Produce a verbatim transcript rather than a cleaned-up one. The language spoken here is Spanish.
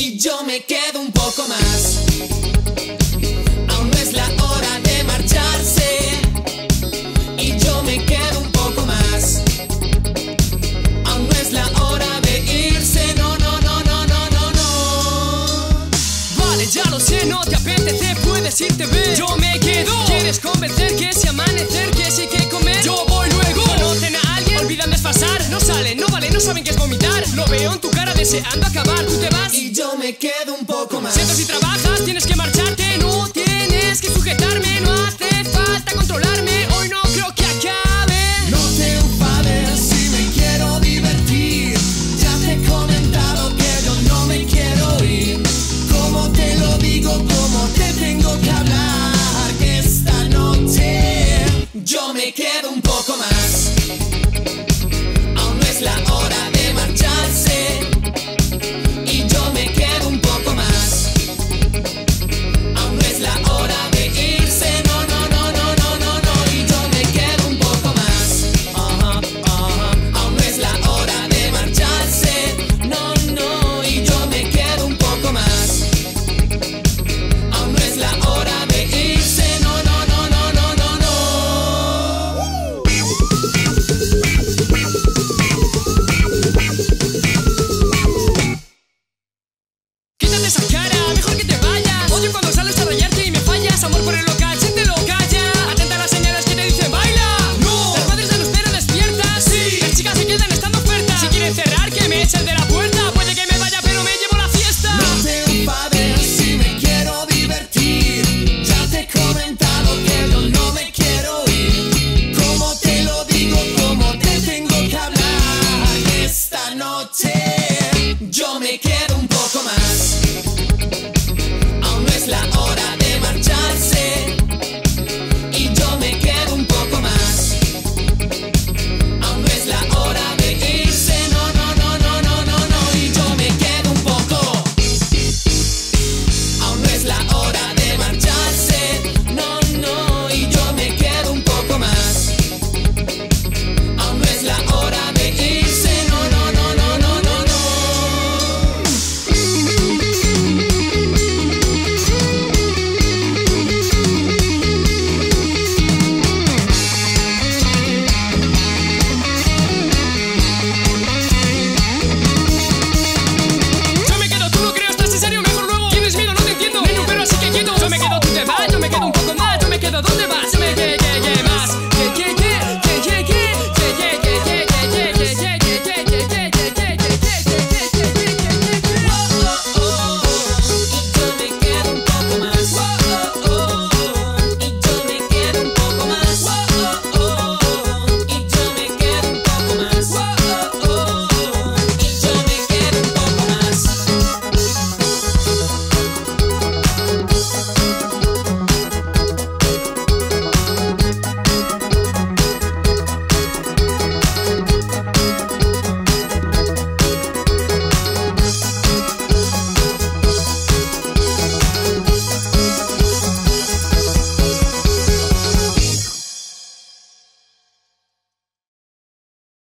y yo me quedo un poco más. Aún no es la hora de marcharse y yo me quedo un poco más. Aún no es la hora de irse, no, no, no, no, no, no, no. Vale, ya lo sé, no te apetece, puedes irte, ve. Yo me quedo. ¿Quieres convencer que si amanecer, que si hay que comer? Yo voy luego. ¿Conocen a alguien? Olvidan desfasar. No salen, no vale, no saben qué es vomitar. Lo veo en tu cara deseando acabar. Tú te vas y yo me quedo un poco más. Siento si trabajas, tienes que marcharte.